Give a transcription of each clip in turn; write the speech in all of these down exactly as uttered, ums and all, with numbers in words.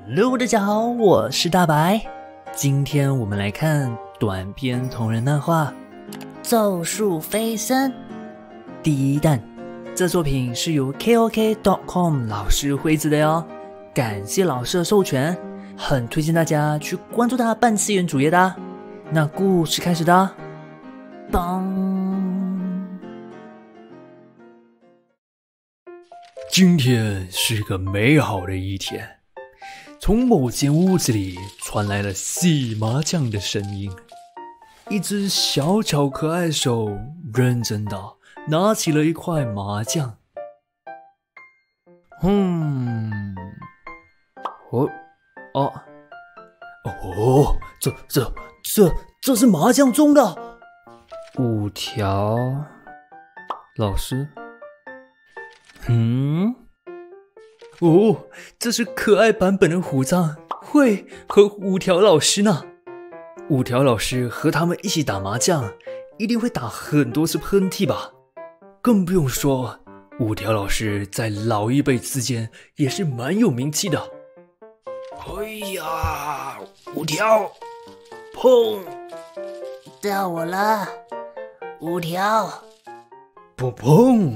Hello， 大家好，我是大白。今天我们来看短篇同人漫画《咒术飞升》第一弹。这作品是由 K O K 点 com 老师绘制的哟，感谢老师的授权，很推荐大家去关注他的半次元主页的。那故事开始的，嘣！ 今天是个美好的一天。从某间屋子里传来了洗麻将的声音，一只小巧可爱手认真地拿起了一块麻将。嗯，哦，哦，哦，这这这这是麻将中的五条。老师，嗯。哦，这是可爱版本的虎杖会和五条老师呢。五条老师和他们一起打麻将，一定会打很多次喷嚏吧？更不用说，五条老师在老一辈之间也是蛮有名气的。哎呀，五条，砰！ 到我了，五条。 砰砰！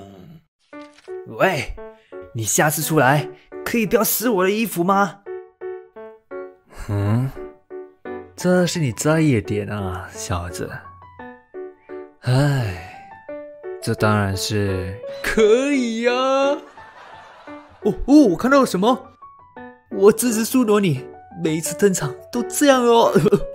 喂！你下次出来可以不要撕我的衣服吗？嗯，这是你在意的点啊，小子。唉，这当然是可以呀、啊。哦哦，我看到了什么？我支持苏罗你，每一次登场都这样哦。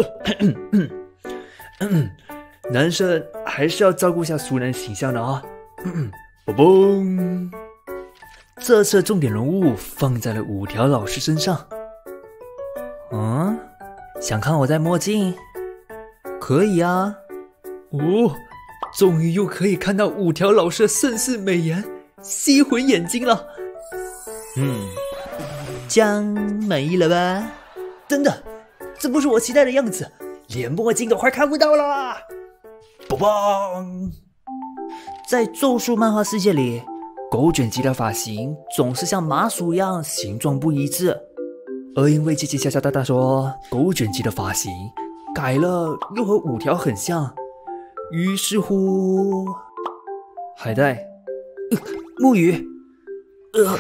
男生还是要照顾一下熟男形象的啊。嘣嘣。这次的重点人物放在了五条老师身上。嗯，想看我戴墨镜？可以啊。哦，终于又可以看到五条老师的盛世美颜，吸魂眼睛了。嗯， 这样满意了吧？ 真的，这不是我期待的样子，连墨镜都快看不到了。嘣嘣！ 在咒术漫画世界里，狗卷棘的发型总是像麻薯一样形状不一致， 而因为姐姐小小大大说狗卷棘的发型改了又和五条很像，于是乎，海带、 呃、木鱼，呃，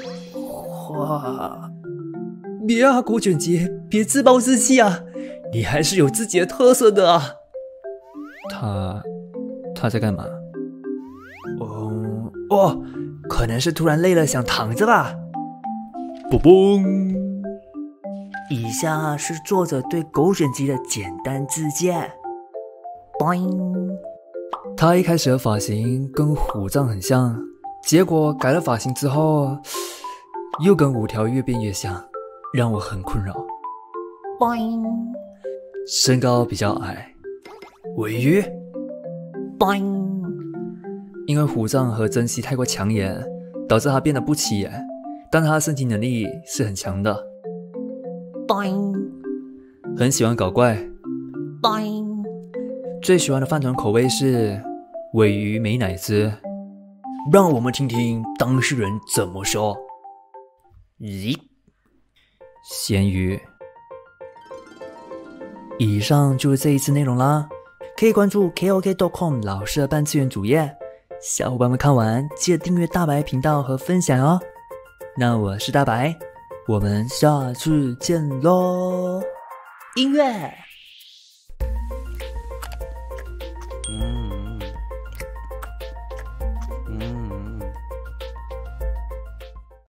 花， 别啊，狗卷棘，别自暴自弃啊，你还是有自己的特色的啊。他，他在干嘛？哦哦。可能是突然累了想躺着吧。嘣嘣！ 以下是作者对狗卷棘的简单自荐。boing！ 他一开始的发型跟虎杖很像，结果改了发型之后，又跟五条越变越像，让我很困扰。 boing！ 身高比较矮。尾鱼。 boing！ 因为虎杖和真希太过抢眼，导致他变得不起眼，但他的升级能力是很强的。 boing！ 很喜欢搞怪。 boing！ 最喜欢的饭团口味是尾鱼美乃滋。让我们听听当事人怎么说。咦，咸鱼。 以上就是这一次内容啦，可以关注 K O K 点 com 老师的半次元主页。小伙伴们看完记得订阅大白频道和分享哦。那我是大白，我们下次见咯。音乐， 嗯。